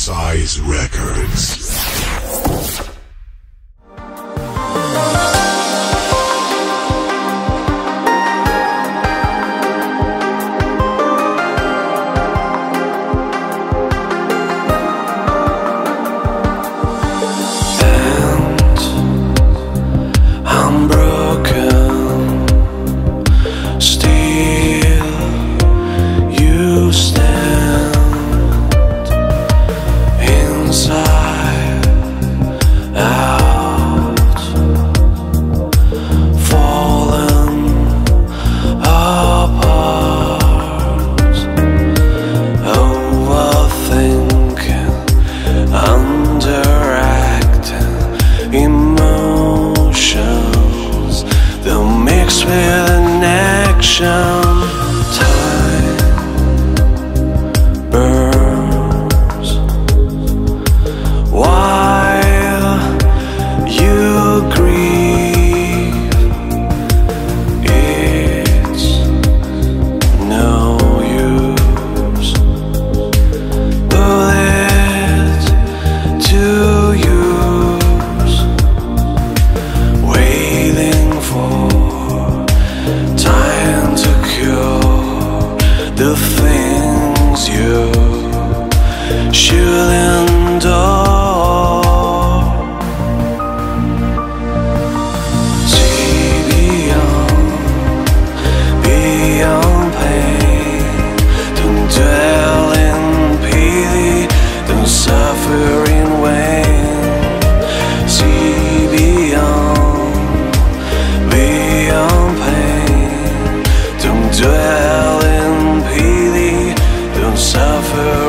Size Records. Emotions, they'll mix with an action. Time burns while you grieve. It's no use. Bullet to use, waiting for time to cure the things you should endure. See beyond pain. Don't dwell in pity, don't suffer in vain. See beyond pain. Don't dwell in pity, don't suffer